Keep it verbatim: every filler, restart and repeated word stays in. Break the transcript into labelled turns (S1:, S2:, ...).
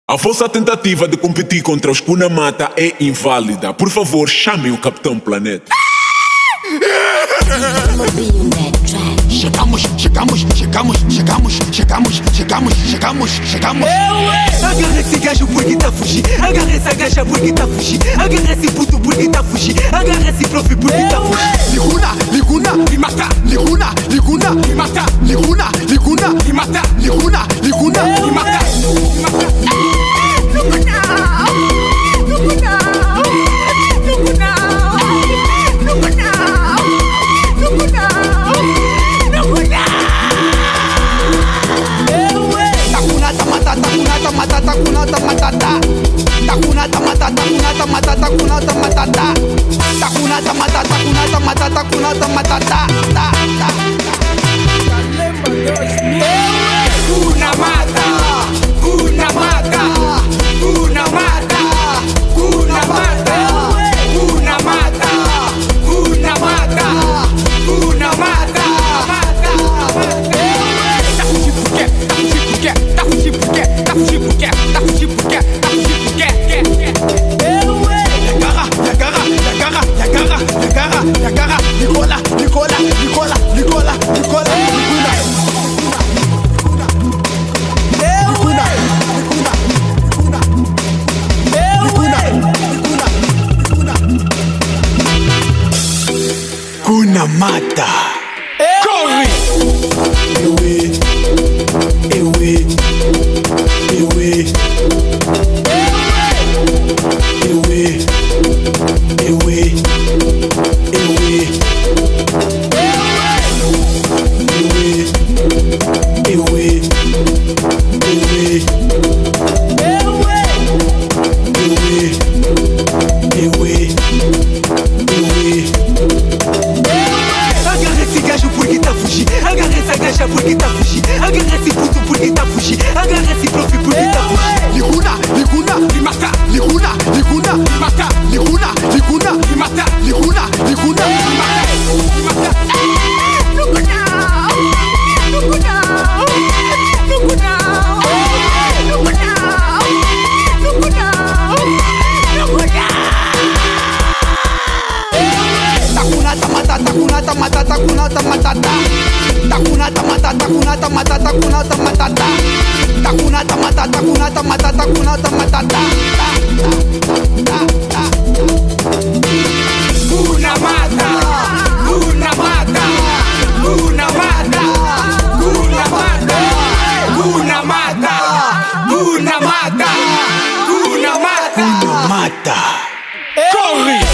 S1: A vossa tentativa de competir contra os Hakuna Mata é inválida. Por favor, chamem o Capitão Planeta.
S2: Chegamos, chegamos, chegamos, chegamos, chegamos, chegamos, chegamos, chegamos.
S3: Agarra esse gajo porque tá fugir. Agarra essa gaja porque tá fugir. Agarra esse puto porque tá fugir. Agarra esse prof porque tá fugir.
S2: Liguna, liguna, me mata. Liguna, liguna, me mata. Liguna, liguna, me mata. Liguna, liguna, me mata. Hakuna Matata, Hakuna Matata, Hakuna Matata, Hakuna Matata, Hakuna Matata, Hakuna Matata, Hakuna Matata, Hakuna Mata, Hakuna Mata, Hakuna Mata, Hakuna Mata, Hakuna Mata, Hakuna Mata, Hakuna Mata. Tá fugindo por quê? Tá fugindo por quê? Tá fugindo por quê? Tá fugindo por quê? Tá fugindo por quê? Tá fugindo por quê? Nicola, Nicola, Nicola, Nicola, Nicola, Nicola. Hakuna Mata. Corre! Ewe, ewe, ewe, ewe, ewe, porque tá fugir. Agarra esse puto porque tá fugir. Agarra esse prof porque tá fugir. Liguna, liguna, me mata. Liguna, liguna, me mata. Liguna, liguna, me mata. Liguna, liguna, me mata. Me mata. Liguna, liguna, liguna, liguna, liguna, liguna. Hakuna Matata, Hakuna Matata, Hakuna Matata. Hakuna Matata, Hakuna Matata, Hakuna Matata. Hakuna Matata, Hakuna Matata, Hakuna Matata. Hakuna Mata, Hakuna Mata, Hakuna Mata, Hakuna Mata, Hakuna Mata, Hakuna Mata, Hakuna Mata, Hakuna Mata. Corre!